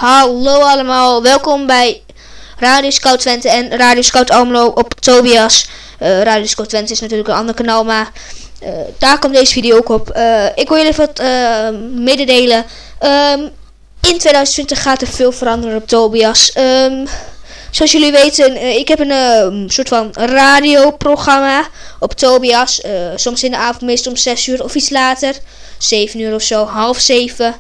Hallo allemaal, welkom bij Radio Scout Twente en Radio Scout Almelo op Tobias. Radio Scout Twente is natuurlijk een ander kanaal, maar daar komt deze video ook op. Ik wil jullie wat mededelen. In 2020 gaat er veel veranderen op Tobias. Zoals jullie weten, ik heb een soort van radioprogramma op Tobias. Soms in de avond, meestal om 6 uur of iets later. 7 uur of zo, half 7.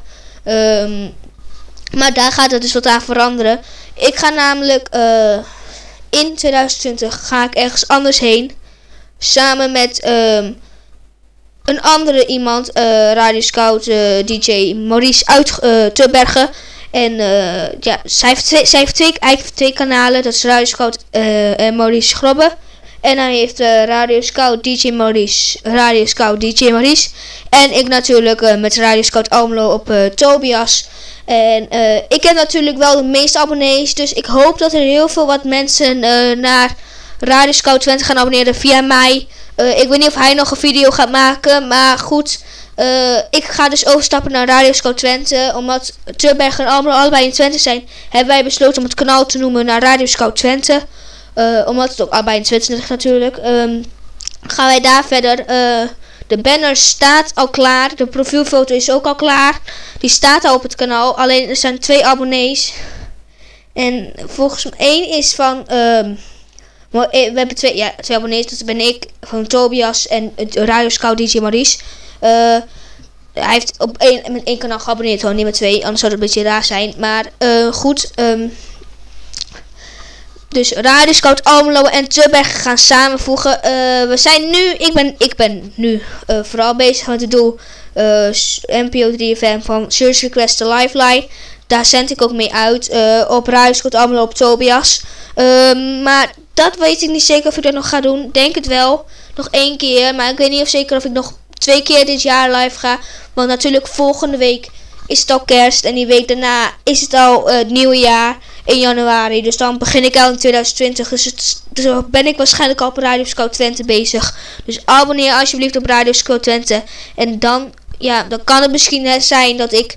Maar daar gaat het dus wat aan veranderen. Ik ga namelijk in 2020 ga ik ergens anders heen. Samen met een andere iemand, Radio Scout DJ Maurice uit Tubbergen. En ja, zij heeft twee kanalen. Dat is Radio Scout en Maurice Grobbe. En hij heeft Radio Scout DJ Maurice, Radio Scout DJ Maurice. En ik natuurlijk met Radio Scout Almelo op Tobias. En ik heb natuurlijk wel de meeste abonnees. Dus ik hoop dat er heel veel wat mensen naar Radio Scout Twente gaan abonneren via mij. Ik weet niet of hij nog een video gaat maken. Maar goed, ik ga dus overstappen naar Radio Scout Twente. Omdat Tubbergen en Almelo allebei in Twente zijn, hebben wij besloten om het kanaal te noemen naar Radio Scout Twente. Omdat het ook allebei in Twente ligt natuurlijk. Gaan wij daar verder. De banner staat al klaar. De profielfoto is ook al klaar. Die staat al op het kanaal. Alleen er zijn 2 abonnees. En volgens mij 1 is van... we hebben 2 abonnees. Dat ben ik van Tobias en Radio Scout DJ Maurice. Hij heeft op met 1 kanaal geabonneerd. Gewoon niet met 2. Anders zou het een beetje raar zijn. Maar goed. Dus Radio Scout Almelo en Tubbergen gaan samenvoegen. We zijn nu, ik ben nu vooral bezig met het doel NPO 3FM van Search Request to Lifeline. Daar zend ik ook mee uit op Radio Scout Almelo op Tobias. Maar dat weet ik niet zeker of ik dat nog ga doen. Denk het wel. Nog 1 keer. Maar ik weet niet of zeker of ik nog 2 keer dit jaar live ga. Want natuurlijk volgende week is het al kerst. En die week daarna is het al het nieuwe jaar. In januari. Dus dan begin ik al in 2020. Dus ben ik waarschijnlijk al op Radio Scout Twente bezig. Dus abonneer alsjeblieft op Radio Scout Twente. En dan, ja, dan kan het misschien zijn dat ik...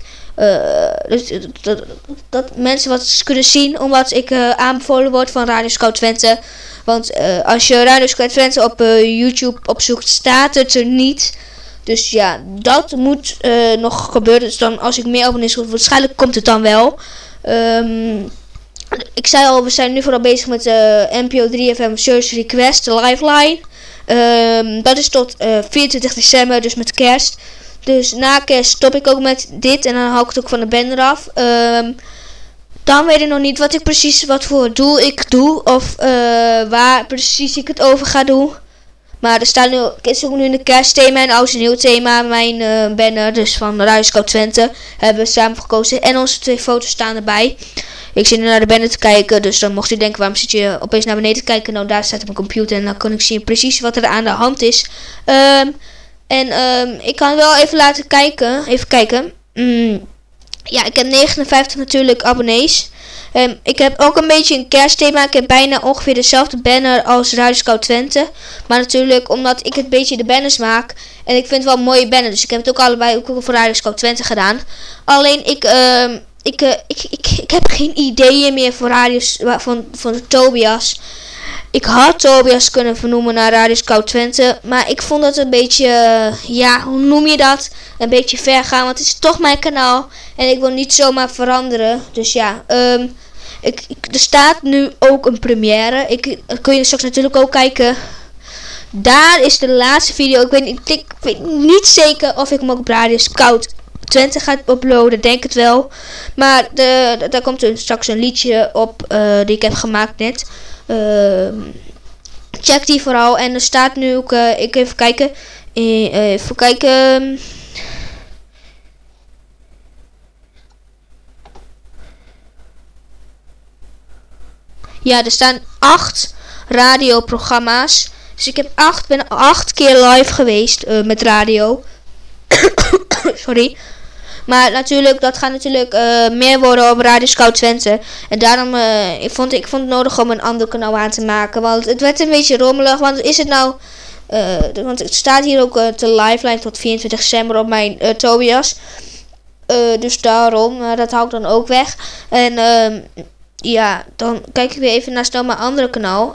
dat mensen wat kunnen zien. Omdat ik aanbevolen word van Radio Scout Twente. Want als je Radio Scout Twente op YouTube opzoekt, staat het er niet. Dus ja, dat moet nog gebeuren. Dus dan als ik meer abonnees word, waarschijnlijk komt het dan wel. Ik zei al, we zijn nu vooral bezig met NPO 3FM Search Request Lifeline. Dat is tot 24 december, dus met kerst. Dus na kerst stop ik ook met dit en dan hou ik het ook van de banner af. Dan weet ik nog niet wat voor doel ik doe of waar precies ik het over ga doen. Maar er staat nu, is ook nu een kerstthema en oud en nieuw thema. Mijn banner, dus van Radio Scout Twente, hebben we samen gekozen. En onze 2 foto's staan erbij. Ik zit nu naar de banner te kijken, dus dan mocht u denken, waarom zit je opeens naar beneden te kijken? Nou, daar staat op mijn computer en dan kan ik zien precies wat er aan de hand is. Ik kan wel even laten kijken. Even kijken. Ja, ik heb 59 natuurlijk abonnees. Ik heb ook een beetje een kerstthema. Ik heb bijna ongeveer dezelfde banner als Radio Scout Twente. Maar natuurlijk omdat ik het beetje de banners maak. En ik vind het wel een mooie banner. Dus ik heb het ook allebei ook voor Radio Scout Twente gedaan. Alleen ik heb geen ideeën meer voor radios van Tobias. Ik had Tobias kunnen vernoemen naar Radio Scout Twente. Maar ik vond het een beetje, ja, hoe noem je dat? Een beetje ver gaan, want het is toch mijn kanaal. En ik wil niet zomaar veranderen. Dus ja, er staat nu ook een première. Kun je straks natuurlijk ook kijken. Daar is de laatste video. Ik weet niet zeker of ik hem ook op Radio Scout Twente ga uploaden, denk het wel. Maar daar komt er straks een liedje op die ik heb gemaakt net. Check die vooral. En er staat nu ook, ik even kijken. Ja, er staan 8 radioprogramma's. Dus ik ben 8 keer live geweest met radio. Sorry. Maar natuurlijk, dat gaat natuurlijk meer worden op Radio Scout Twente. En daarom, ik vond het nodig om een ander kanaal aan te maken. Want het werd een beetje rommelig. Want is het nou... want het staat hier ook te lifeline tot 24 december op mijn Tobias. Dus daarom, dat hou ik dan ook weg. En ja, dan kijk ik weer even naar snel mijn andere kanaal.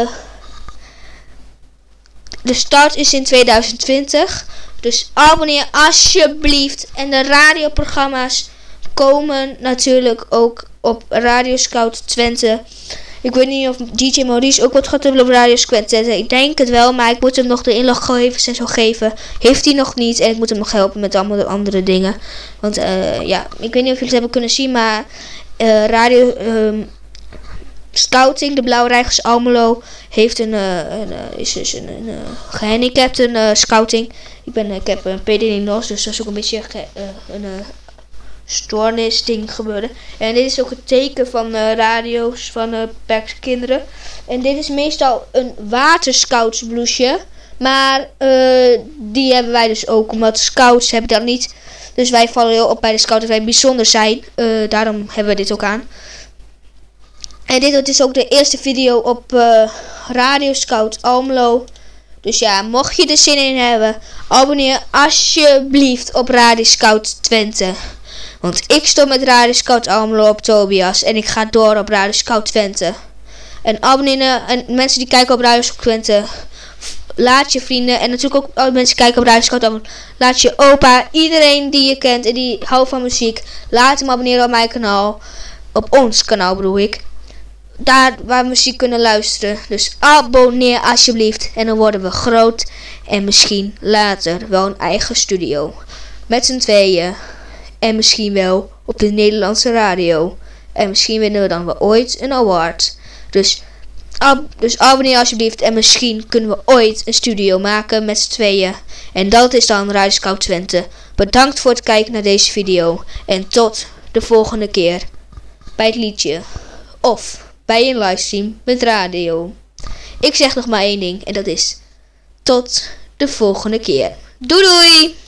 De start is in 2020. Dus abonneer alsjeblieft. En de radioprogramma's komen natuurlijk ook op Radio Scout Twente. Ik weet niet of DJ Maurice ook wat gaat hebben op Radio Scout Twente. Ik denk het wel, maar ik moet hem nog de inloggegevens en zo geven. Heeft hij nog niet. En ik moet hem nog helpen met allemaal de andere dingen. Want ja, ik weet niet of jullie het hebben kunnen zien, maar Radio Scouting, de Blauwe Reigers Almelo, heeft is dus een gehandicapte scouting. Ik heb een PD-NOS, dus dat is ook een beetje een stoornis ding gebeurde. En dit is ook het teken van radio's van beperkte kinderen. En dit is meestal een waterscoutsbloesje. Maar die hebben wij dus ook, omdat scouts hebben dat niet. Dus wij vallen heel op bij de scouts dat wij bijzonder zijn. Daarom hebben we dit ook aan. En dit is ook de eerste video op Radio Scout Almelo. Dus ja, mocht je er zin in hebben, abonneer alsjeblieft op Radio Scout Twente. Want ik stop met Radio Scout Almelo op Tobias. En ik ga door op Radio Scout Twente. En abonneren, en mensen die kijken op Radio Scout Twente, laat je vrienden, en natuurlijk ook alle mensen die kijken op Radio Scout Almelo, laat je opa, iedereen die je kent en die houdt van muziek, laat hem abonneren op mijn kanaal. Op ons kanaal bedoel ik. Daar waar we muziek kunnen luisteren. Dus abonneer alsjeblieft. En dan worden we groot. En misschien later wel een eigen studio. Met z'n tweeën. En misschien wel op de Nederlandse radio. En misschien winnen we dan wel ooit een award. Dus abonneer alsjeblieft. En misschien kunnen we ooit een studio maken met z'n tweeën. En dat is dan Radio Scout Twente. Bedankt voor het kijken naar deze video. En tot de volgende keer. Bij het liedje. Of bij een livestream met radio. Ik zeg nog maar één ding. En dat is tot de volgende keer. Doei doei!